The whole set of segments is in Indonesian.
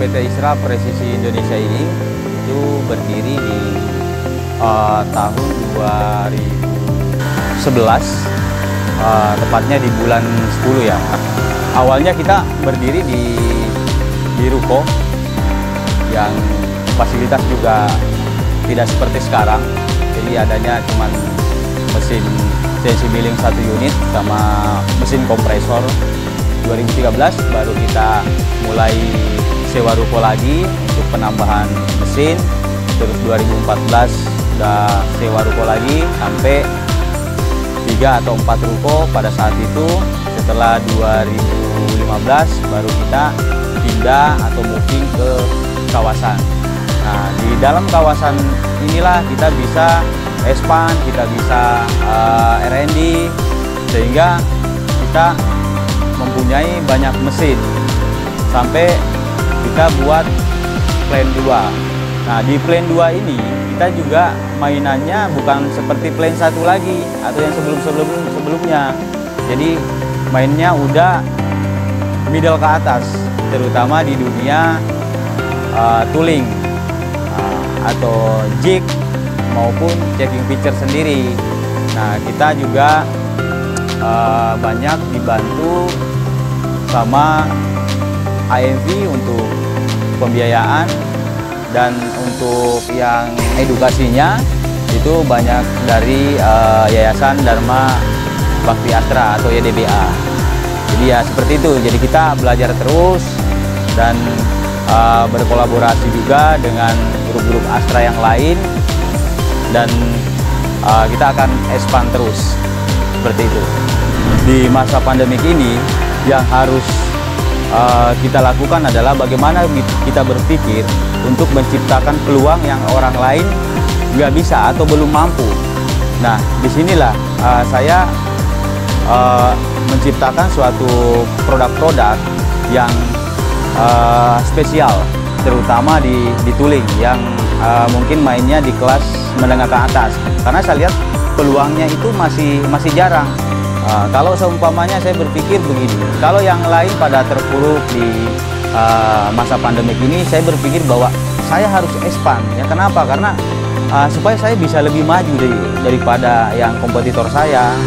PT Isra Presisi Indonesia ini itu berdiri di tahun 2011, tepatnya di bulan 10 ya. Awalnya kita berdiri di ruko yang fasilitas juga tidak seperti sekarang. Jadi adanya cuman mesin CNC milling 1 unit sama mesin kompresor. 2013 baru kita mulai sewa ruko lagi untuk penambahan mesin. Terus 2014 udah sewa ruko lagi sampai 3 atau 4 ruko pada saat itu. Setelah 2015 baru kita pindah atau moving ke kawasan. Nah, di dalam kawasan inilah kita bisa expand, kita bisa R&D, sehingga kita mempunyai banyak mesin sampai kita buat plan 2. Nah, di plan 2 ini kita juga mainannya bukan seperti plan 1 lagi atau yang sebelumnya. Jadi mainnya udah middle ke atas, terutama di dunia tooling atau jig maupun checking feature sendiri. Nah, kita juga banyak dibantu sama AMV untuk pembiayaan, dan untuk yang edukasinya itu banyak dari Yayasan Dharma Bakti Astra atau YDBA. Jadi ya seperti itu. Jadi kita belajar terus dan berkolaborasi juga dengan grup-grup Astra yang lain, dan kita akan expand terus seperti itu. Di masa pandemik ini yang harus kita lakukan adalah bagaimana kita berpikir untuk menciptakan peluang yang orang lain nggak bisa atau belum mampu. Nah, disinilah saya menciptakan suatu produk-produk yang spesial, terutama di tooling yang mungkin mainnya di kelas menengah ke atas. Karena saya lihat peluangnya itu masih jarang. Kalau seumpamanya saya berpikir begini, kalau yang lain pada terpuruk di masa pandemik ini, saya berpikir bahwa saya harus expand. Ya, kenapa? Karena supaya saya bisa lebih maju daripada yang kompetitor saya.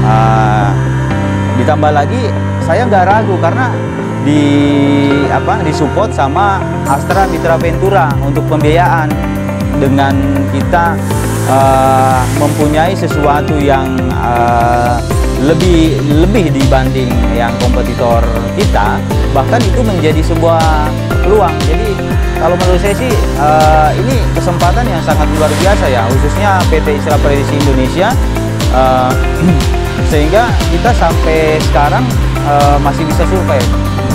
Ditambah lagi saya nggak ragu karena disupport sama Astra Mitra Ventura untuk pembiayaan. Dengan kita mempunyai sesuatu yang lebih dibanding yang kompetitor kita, bahkan itu menjadi sebuah peluang. Jadi kalau menurut saya sih ini kesempatan yang sangat luar biasa ya, khususnya PT Isra Presisi Indonesia, sehingga kita sampai sekarang masih bisa survive.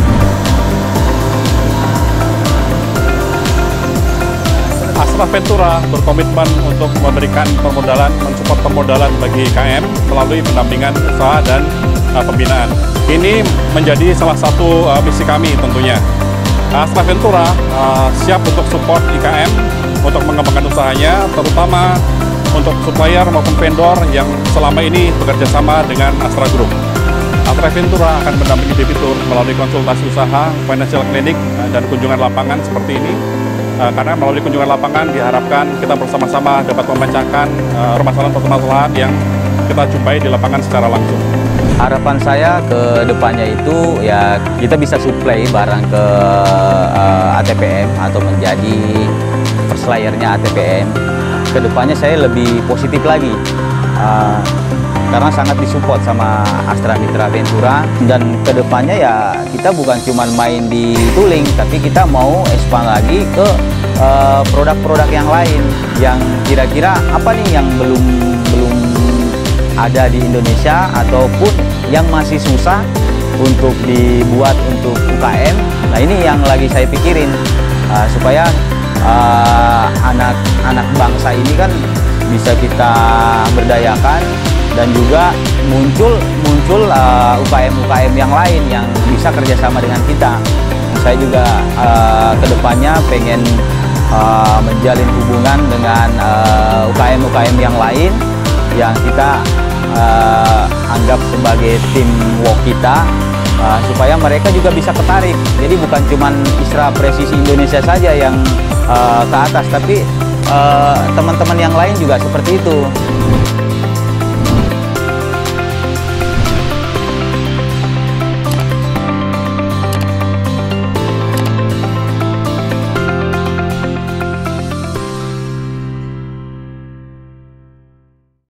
Astra Ventura berkomitmen untuk memberikan permodalan, mensupport permodalan bagi IKM melalui pendampingan usaha dan pembinaan. Ini menjadi salah satu misi kami tentunya. Astra Ventura siap untuk support IKM untuk mengembangkan usahanya, terutama untuk supplier maupun vendor yang selama ini bekerja sama dengan Astra Group. Astra Ventura akan mendampingi debitur melalui konsultasi usaha, financial clinic, dan kunjungan lapangan seperti ini. Karena melalui kunjungan lapangan diharapkan kita bersama-sama dapat memecahkan permasalahan-permasalahan yang kita jumpai di lapangan secara langsung. Harapan saya ke depannya itu ya kita bisa supply barang ke ATPM atau menjadi first layernya ATPM. Kedepannya saya lebih positif lagi karena sangat disupport sama Astra Mitra Ventura, dan kedepannya ya kita bukan cuma main di tooling, tapi kita mau expand lagi ke produk-produk yang lain yang kira-kira apa nih yang belum ada di Indonesia ataupun yang masih susah untuk dibuat untuk UKM. Nah, ini yang lagi saya pikirin supaya anak bangsa ini kan bisa kita berdayakan, dan juga muncul UKM-UKM yang lain yang bisa kerjasama dengan kita. Saya juga kedepannya pengen menjalin hubungan dengan UKM-UKM yang lain yang kita anggap sebagai teamwork kita supaya mereka juga bisa ketarik. Jadi bukan cuman Isra Presisi Indonesia saja yang ke atas, tapi teman-teman yang lain juga seperti itu.